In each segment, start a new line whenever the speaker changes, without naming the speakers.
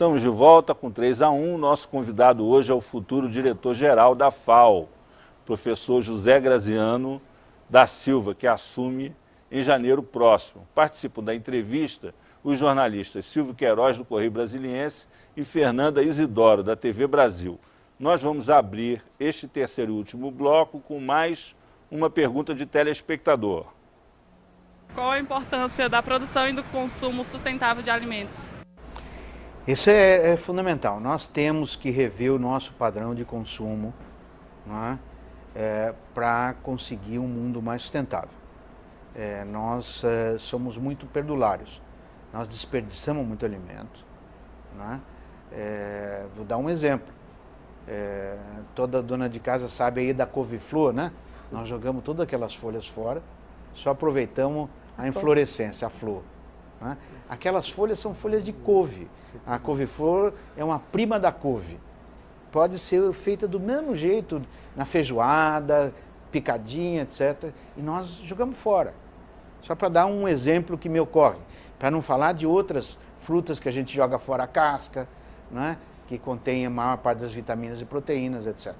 Estamos de volta com 3-1. Nosso convidado hoje é o futuro diretor-geral da FAO, professor José Graziano da Silva, que assume em janeiro próximo. Participam da entrevista os jornalistas Silvio Queiroz, do Correio Brasiliense, e Fernanda Isidoro, da TV Brasil. Nós vamos abrir este terceiro e último bloco com mais uma pergunta de telespectador.
Qual a importância da produção e do consumo sustentável de alimentos?
Isso é fundamental. Nós temos que rever o nosso padrão de consumo, não é? Para conseguir um mundo mais sustentável. Nós somos muito perdulários, nós desperdiçamos muito alimento. Não é? Vou dar um exemplo. Toda dona de casa sabe aí da couve-flor, né? Nós jogamos todas aquelas folhas fora, só aproveitamos a inflorescência, a flor. Né? Aquelas folhas são folhas de couve. A couve-flor é uma prima da couve. Pode ser feita do mesmo jeito, na feijoada, picadinha, etc. E nós jogamos fora. Só para dar um exemplo que me ocorre. Para não falar de outras frutas que a gente joga fora a casca, né? Que contém a maior parte das vitaminas e proteínas, etc.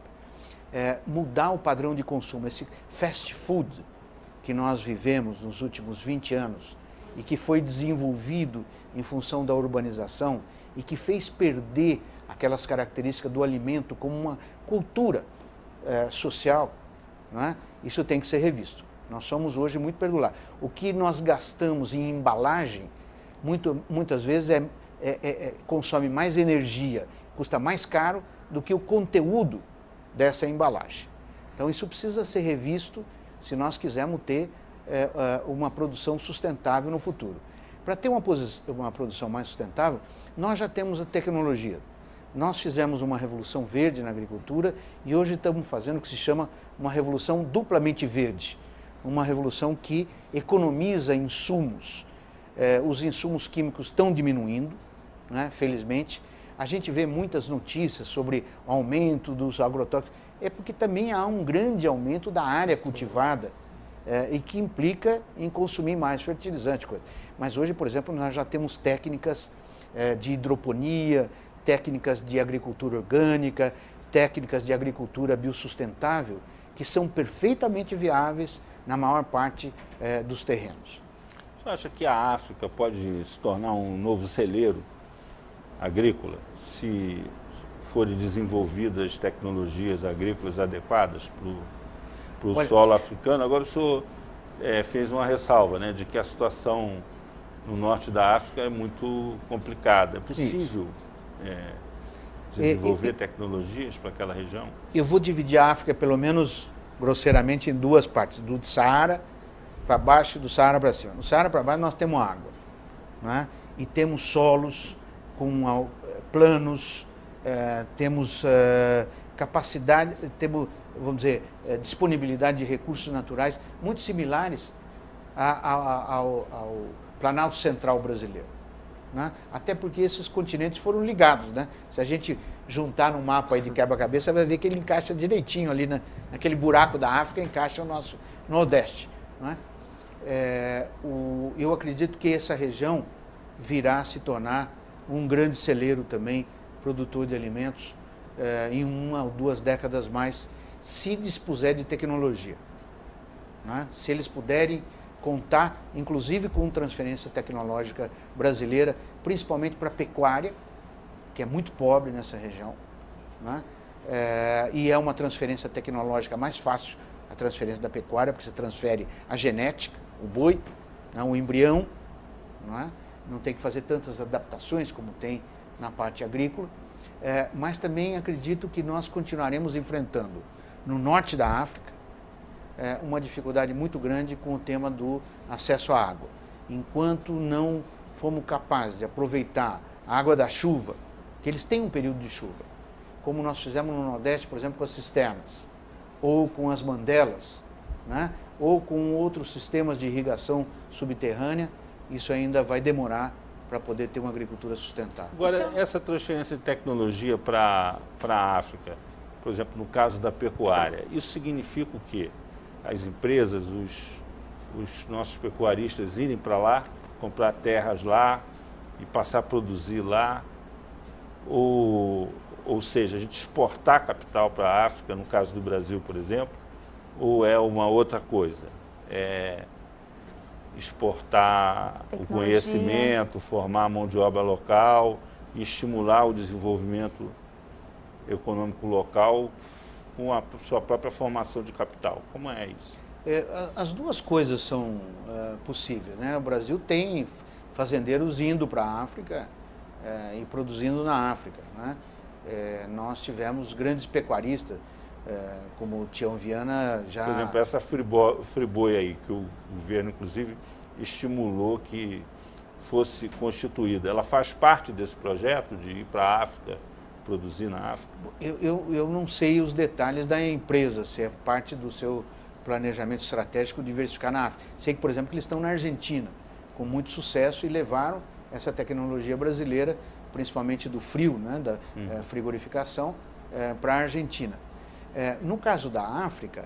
Mudar o padrão de consumo, esse fast food que nós vivemos nos últimos 20 anos e que foi desenvolvido em função da urbanização e que fez perder aquelas características do alimento como uma cultura social, não é? Isso tem que ser revisto. Nós somos hoje muito perdulários. O que nós gastamos em embalagem, muitas vezes consome mais energia, custa mais caro do que o conteúdo dessa embalagem. Então isso precisa ser revisto se nós quisermos ter uma produção sustentável no futuro. Para ter uma produção mais sustentável, nós já temos a tecnologia. Nós fizemos uma revolução verde na agricultura e hoje estamos fazendo o que se chama uma revolução duplamente verde. Uma revolução que economiza insumos. Os insumos químicos estão diminuindo, né, felizmente. A gente vê muitas notícias sobre o aumento dos agrotóxicos. É porque também há um grande aumento da área cultivada e que implica em consumir mais fertilizante. Mas hoje, por exemplo, nós já temos técnicas de hidroponia, técnicas de agricultura orgânica, técnicas de agricultura biossustentável, que são perfeitamente viáveis na maior parte dos terrenos.
Você acha que a África pode se tornar um novo celeiro agrícola, se forem desenvolvidas tecnologias agrícolas adequadas para o solo africano? Agora o senhor fez uma ressalva, né, de que a situação no norte da África é muito complicada. É possível desenvolver tecnologias para aquela região? Eu
vou dividir a África, pelo menos grosseiramente, em duas partes. Do Saara para baixo e do Saara para cima. No Saara para baixo nós temos água, né? E temos solos com planos, temos capacidade, temos, vamos dizer, disponibilidade de recursos naturais muito similares ao Planalto Central brasileiro, né? Até porque esses continentes foram ligados, né? Se a gente juntar no mapa aí de quebra-cabeça, vai ver que ele encaixa direitinho ali naquele buraco da África, encaixa o nosso Nordeste, né? Eu acredito que essa região virá a se tornar um grande celeiro também, produtor de alimentos, em 1 ou 2 décadas mais, se dispuser de tecnologia, né? Se eles puderem contar, inclusive, com transferência tecnológica brasileira, principalmente para a pecuária, que é muito pobre nessa região, né? E é uma transferência tecnológica mais fácil, a transferência da pecuária, porque você transfere a genética, o boi, né, o embrião, não é? Não tem que fazer tantas adaptações como tem na parte agrícola, mas também acredito que nós continuaremos enfrentando no norte da África uma dificuldade muito grande com o tema do acesso à água. Enquanto não formos capazes de aproveitar a água da chuva, que eles têm um período de chuva, como nós fizemos no Nordeste, por exemplo, com as cisternas, ou com as mandelas, né? Ou com outros sistemas de irrigação subterrânea, isso ainda vai demorar para poder ter uma agricultura sustentável.
Agora, essa transferência de tecnologia para a África, por exemplo, no caso da pecuária, isso significa o quê? As empresas, os nossos pecuaristas irem para lá, comprar terras lá e passar a produzir lá? ou seja, a gente exportar capital para a África, no caso do Brasil, por exemplo, ou é uma outra coisa? É exportar o conhecimento, formar a mão de obra local, estimular o desenvolvimento econômico local com a sua própria formação de capital. Como é isso?
As duas coisas são possíveis, né? O Brasil tem fazendeiros indo para a África e produzindo na África, né? Nós tivemos grandes pecuaristas, como o Tião Viana já...
Por exemplo, essa Friboi aí, que o governo, inclusive, estimulou que fosse constituída. Ela faz parte desse projeto de ir para a África, produzir na África?
Eu não sei os detalhes da empresa, se é parte do seu planejamento estratégico diversificar na África. Sei que, por exemplo, que eles estão na Argentina, com muito sucesso, e levaram essa tecnologia brasileira, principalmente do frio, né, da frigorificação, para a Argentina. No caso da África,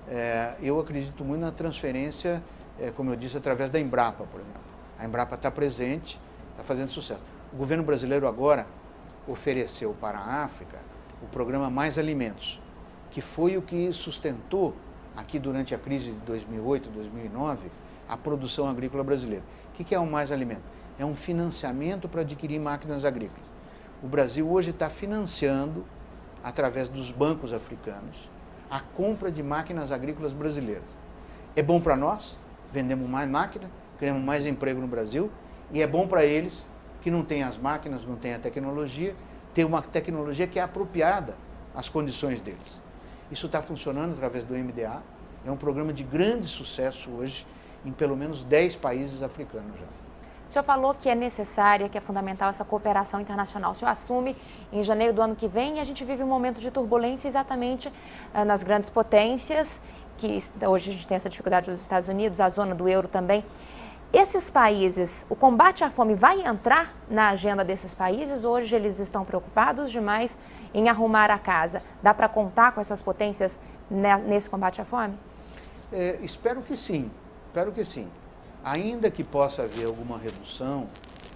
eu acredito muito na transferência, como eu disse, através da Embrapa, por exemplo. A Embrapa está presente, está fazendo sucesso. O governo brasileiro agora ofereceu para a África o programa Mais Alimentos, que foi o que sustentou aqui durante a crise de 2008, 2009, a produção agrícola brasileira. O que é o Mais Alimento? É um financiamento para adquirir máquinas agrícolas. O Brasil hoje está financiando, através dos bancos africanos, a compra de máquinas agrícolas brasileiras. É bom para nós, vendemos mais máquina, criamos mais emprego no Brasil, e é bom para eles, que não têm as máquinas, não têm a tecnologia, ter uma tecnologia que é apropriada às condições deles. Isso está funcionando através do MDA, é um programa de grande sucesso hoje em pelo menos 10 países africanos já.
O senhor falou que é necessária, que é fundamental essa cooperação internacional. O senhor assume em janeiro do ano que vem e a gente vive um momento de turbulência exatamente nas grandes potências, que hoje a gente tem essa dificuldade dos Estados Unidos, a zona do euro também. Esses países, o combate à fome vai entrar na agenda desses países? Hoje eles estão preocupados demais em arrumar a casa. Dá para contar com essas potências nesse combate à fome?
Espero que sim, espero que sim. Ainda que possa haver alguma redução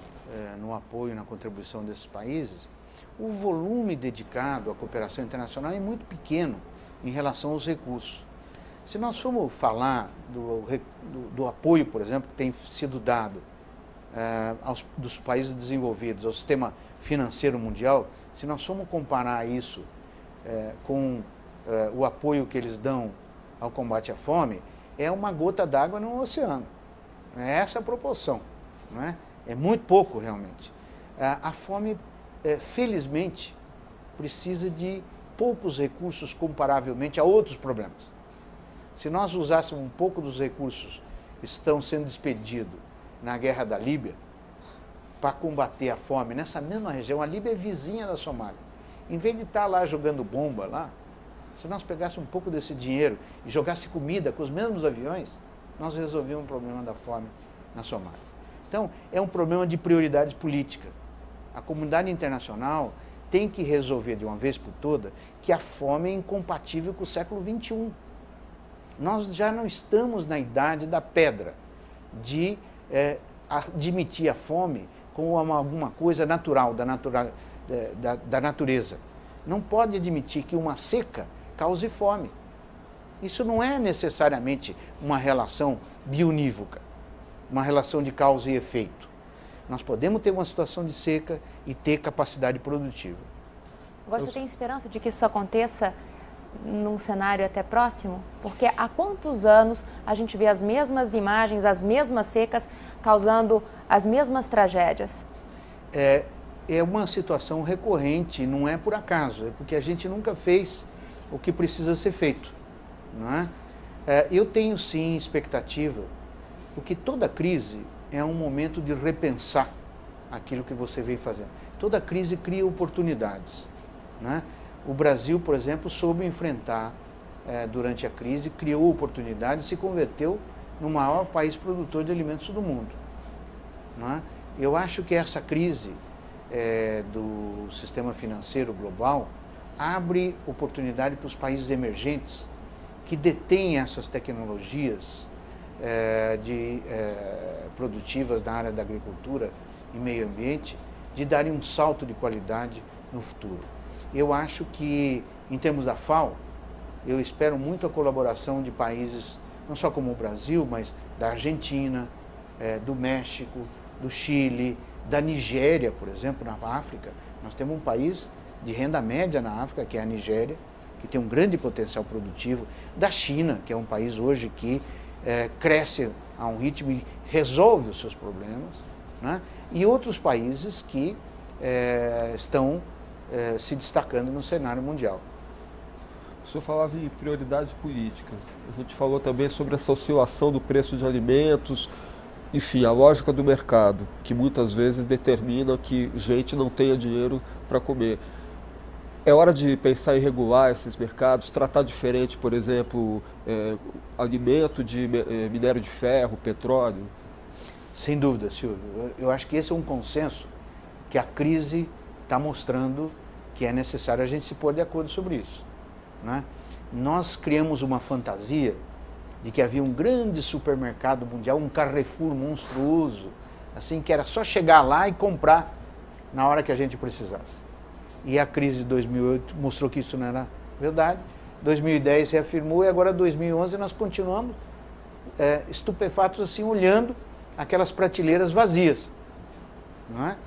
no apoio, na contribuição desses países, o volume dedicado à cooperação internacional é muito pequeno em relação aos recursos. Se nós formos falar do apoio, por exemplo, que tem sido dado dos países desenvolvidos ao sistema financeiro mundial, se nós formos comparar isso com o apoio que eles dão ao combate à fome, é uma gota d'água no oceano. É essa a proporção, não é? É muito pouco realmente. A fome, felizmente, precisa de poucos recursos comparavelmente a outros problemas. Se nós usássemos um pouco dos recursos que estão sendo despedidos na guerra da Líbia para combater a fome nessa mesma região, a Líbia é vizinha da Somália. Em vez de estar lá jogando bomba lá, se nós pegássemos um pouco desse dinheiro e jogasse comida com os mesmos aviões, nós resolvíamos o problema da fome na Somália. Então, é um problema de prioridades políticas. A comunidade internacional tem que resolver de uma vez por todas que a fome é incompatível com o século XXI. Nós já não estamos na idade da pedra, de admitir a fome como alguma coisa natural, da natureza. Não pode admitir que uma seca cause fome. Isso não é necessariamente uma relação bionívoca, uma relação de causa e efeito. Nós podemos ter uma situação de seca e ter capacidade produtiva.
Agora, você tem esperança de que isso aconteça num cenário até próximo? Porque há quantos anos a gente vê as mesmas imagens, as mesmas secas, causando as mesmas tragédias?
É uma situação recorrente, não é por acaso, é porque a gente nunca fez o que precisa ser feito. Não é? Eu tenho sim expectativa, porque toda crise é um momento de repensar aquilo que você vem fazendo. Toda crise cria oportunidades. Não é? O Brasil, por exemplo, soube enfrentar durante a crise, criou oportunidades e se converteu no maior país produtor de alimentos do mundo. Não é? Eu acho que essa crise do sistema financeiro global abre oportunidade para os países emergentes que detêm essas tecnologias produtivas na área da agricultura e meio ambiente, de darem um salto de qualidade no futuro. Eu acho que, em termos da FAO, eu espero muito a colaboração de países, não só como o Brasil, mas da Argentina, do México, do Chile, da Nigéria, por exemplo, na África. Nós temos um país de renda média na África, que é a Nigéria, que tem um grande potencial produtivo, da China, que é um país hoje que cresce a um ritmo e resolve os seus problemas, né? E outros países que estão se destacando no cenário mundial.
O senhor falava em prioridades políticas, a gente falou também sobre essa oscilação do preço de alimentos, enfim, a lógica do mercado, que muitas vezes determina que gente não tenha dinheiro para comer. É hora de pensar em regular esses mercados, tratar diferente, por exemplo, alimento de minério de ferro, petróleo?
Sem dúvida, Silvio. Eu acho que esse é um consenso que a crise está mostrando que é necessário a gente se pôr de acordo sobre isso, né? Nós criamos uma fantasia de que havia um grande supermercado mundial, um Carrefour monstruoso, assim, que era só chegar lá e comprar na hora que a gente precisasse. E a crise de 2008 mostrou que isso não era verdade. 2010 reafirmou e agora 2011 nós continuamos estupefatos assim, olhando aquelas prateleiras vazias, não é?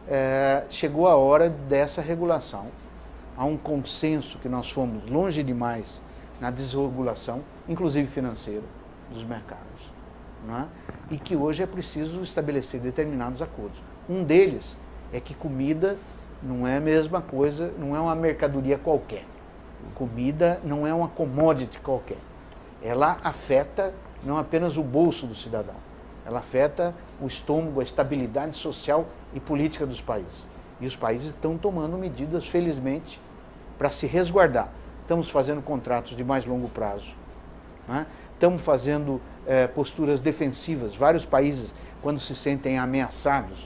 Chegou a hora dessa regulação. Há um consenso que nós fomos longe demais na desregulação, inclusive financeira, dos mercados, não é? E que hoje é preciso estabelecer determinados acordos. Um deles é que comida não é a mesma coisa, não é uma mercadoria qualquer. Comida não é uma commodity qualquer. Ela afeta não apenas o bolso do cidadão, ela afeta o estômago, a estabilidade social e política dos países. E os países estão tomando medidas, felizmente, para se resguardar. Estamos fazendo contratos de mais longo prazo, né? Estamos fazendo posturas defensivas. Vários países, quando se sentem ameaçados,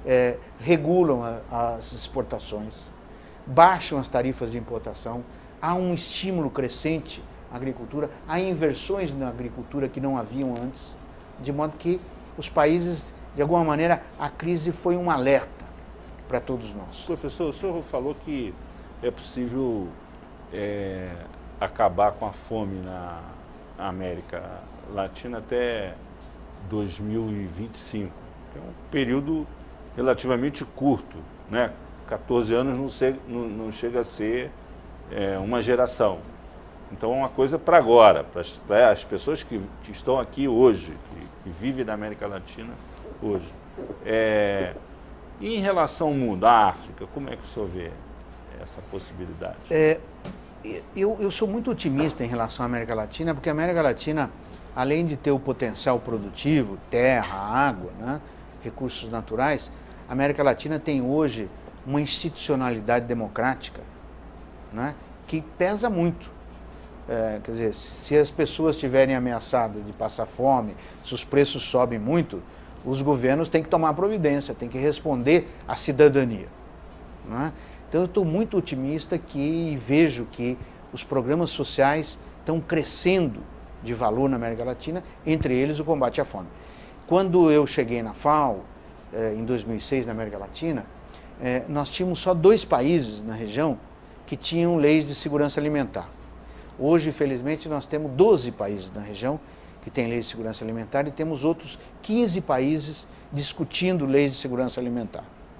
regulam as exportações, baixam as tarifas de importação, há um estímulo crescente à agricultura, há inversões na agricultura que não haviam antes, de modo que os países, de alguma maneira, a crise foi um alerta para todos nós.
Professor, o senhor falou que é possível acabar com a fome na América Latina até 2025, que é um período relativamente curto, né? 14 anos não chega a ser uma geração. Então é uma coisa para agora, para as pessoas que estão aqui hoje, que vivem na América Latina hoje. E em relação ao mundo, à África, como é que o senhor vê essa possibilidade?
Eu sou muito otimista em relação à América Latina, porque a América Latina, além de ter o potencial produtivo, terra, água, né, recursos naturais, a América Latina tem hoje uma institucionalidade democrática, né, que pesa muito. Quer dizer, se as pessoas estiverem ameaçadas de passar fome, se os preços sobem muito, os governos têm que tomar providência, têm que responder à cidadania, né? Então eu estou muito otimista e vejo que os programas sociais estão crescendo de valor na América Latina, entre eles o combate à fome. Quando eu cheguei na FAO, em 2006, na América Latina, nós tínhamos só 2 países na região que tinham leis de segurança alimentar. Hoje, felizmente, nós temos 12 países na região que têm leis de segurança alimentar e temos outros 15 países discutindo leis de segurança alimentar.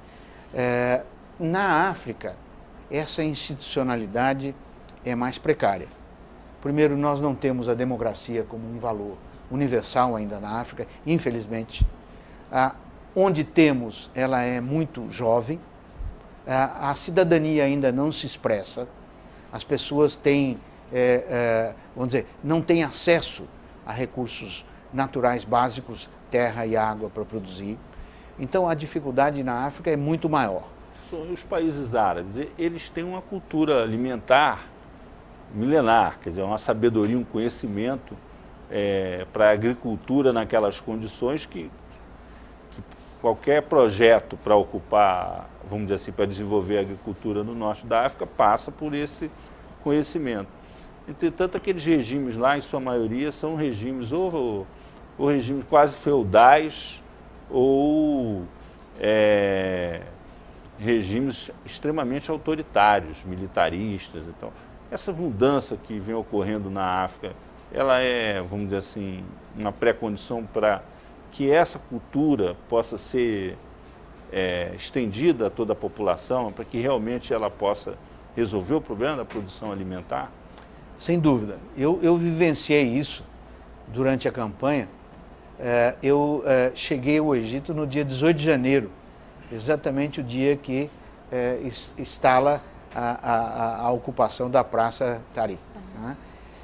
Na África, essa institucionalidade é mais precária. Primeiro, nós não temos a democracia como um valor universal ainda na África, infelizmente. Onde temos, ela é muito jovem, a cidadania ainda não se expressa, as pessoas têm, vamos dizer, não têm acesso a recursos naturais básicos, terra e água para produzir. Então a dificuldade na África é muito maior.
Os países árabes, eles têm uma cultura alimentar milenar, quer dizer, uma sabedoria, um conhecimento para a agricultura naquelas condições que qualquer projeto para ocupar, vamos dizer assim, para desenvolver a agricultura no norte da África passa por esse conhecimento. Entretanto, aqueles regimes lá, em sua maioria, são regimes ou regimes quase feudais ou regimes extremamente autoritários, militaristas. Então, essa mudança que vem ocorrendo na África, ela é, vamos dizer assim, uma pré-condição para que essa cultura possa ser estendida a toda a população, para que realmente ela possa resolver o problema da produção alimentar?
Sem dúvida. Eu vivenciei isso durante a campanha. Eu cheguei ao Egito no dia 18 de janeiro, exatamente o dia que instala a ocupação da Praça Tahrir, né?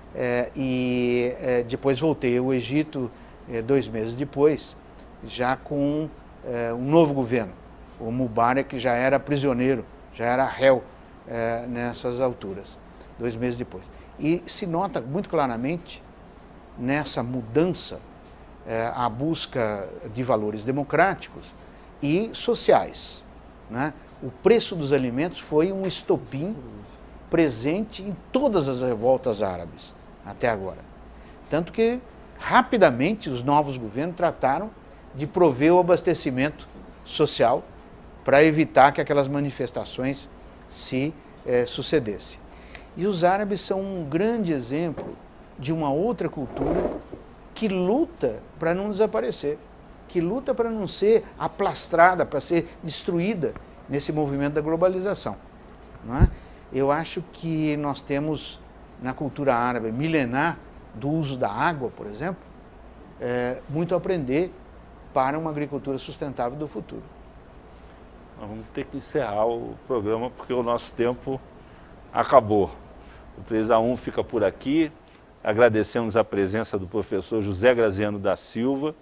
Depois voltei ao Egito 2 meses depois, já com um novo governo. O Mubarak já era prisioneiro, já era réu nessas alturas, 2 meses depois. E se nota muito claramente nessa mudança a busca de valores democráticos e sociais, né? O preço dos alimentos foi um estopim presente em todas as revoltas árabes até agora. Tanto que, rapidamente, os novos governos trataram de prover o abastecimento social para evitar que aquelas manifestações se sucedessem. E os árabes são um grande exemplo de uma outra cultura que luta para não desaparecer, que luta para não ser aplastrada, para ser destruída nesse movimento da globalização, não é? Eu acho que nós temos, na cultura árabe milenar, do uso da água, por exemplo, muito a aprender para uma agricultura sustentável do futuro.
Nós vamos ter que encerrar o programa porque o nosso tempo acabou. O 3-1 fica por aqui. Agradecemos a presença do professor José Graziano da Silva,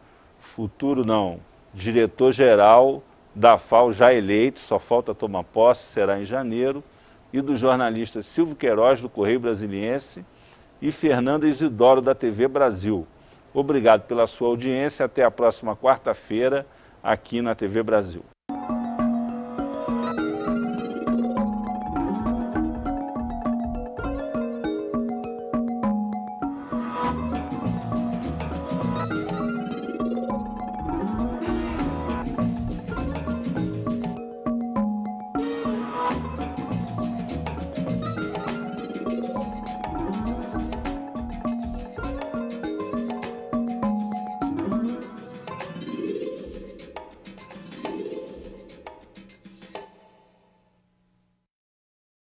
diretor-geral da FAO já eleito, só falta tomar posse, será em janeiro, e do jornalista Silvio Queiroz, do Correio Brasiliense, e Fernanda Isidoro, da TV Brasil. Obrigado pela sua audiência, até a próxima quarta-feira, aqui na TV Brasil.